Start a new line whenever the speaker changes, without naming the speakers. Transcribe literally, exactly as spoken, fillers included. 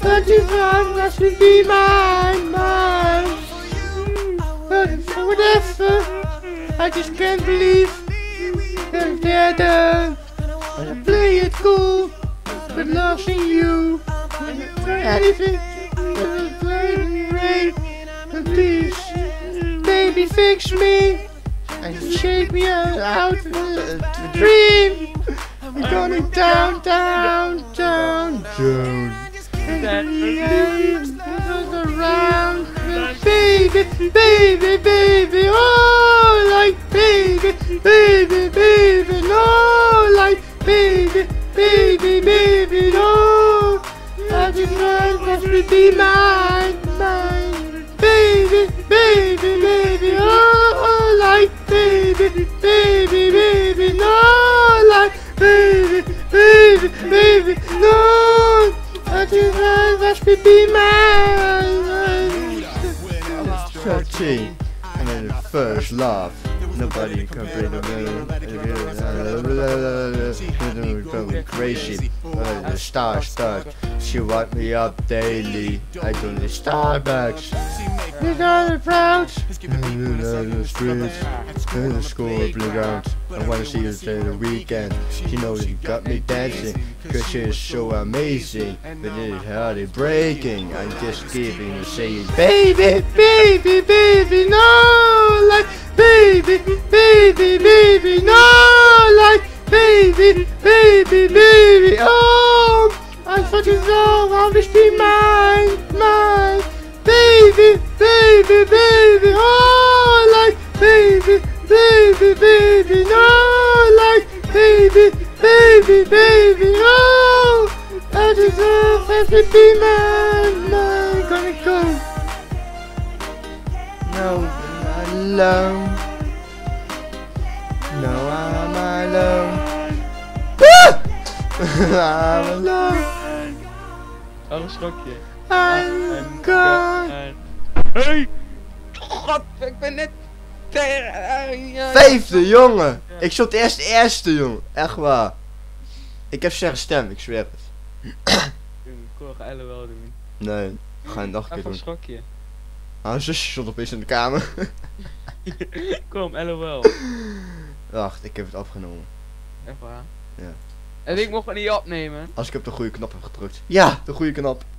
thirty-one has to be mine, mine. But whatever, I just can't believe that they're done. I play it cool, but losing you. Anything, rain, and please, baby, fix me and shake me out, out of the dream. I'm going down, down, down, down. And around, baby, baby, baby, oh, like baby, baby, baby, no, like baby, baby, baby, no. I just want to be mine, mine, baby, baby, baby, oh, oh, like baby, baby, baby, no, like baby, baby, baby, no. I just want to be mine. thirteen, and then the first love. Nobody can bring the going crazy. Uh, the star stuck. She wiped me up daily. I go to Starbucks. We got the proud. In the streets. In the school playground. I wanna see you till the weekend. She knows you got me dancing. Cause she's so amazing. But it's hardly breaking. I'm just giving her saying, baby, baby, baby, no, like baby, baby, baby, no, like baby, baby, baby, oh, I thought you know I wish be mine, mine, baby, baby, baby, oh, like baby, baby, baby, no, like baby, baby, baby, oh, I deserve I to be mine, mine, gonna go, no, alone. No, I'm alone. I'm alone.
Oh, een slokje.
I'm gone.
Hey! God, ik ben net...
Vijfde, jongen! Ik stond eerst eerste, jongen. Echt waar. Ik heb zeggen stem, ik zweer het.
Ik kon nog L O L doen.
Nee, ga je nog een keer
Even
doen.
een schokje.
Ah, een zusje stond opeens in de kamer.
Kom, L O L.
Wacht, ik heb het afgenomen.
Echt waar?
Ja.
En ik mocht het niet opnemen.
Als ik op de goede knop heb gedrukt. Ja, de goede knop.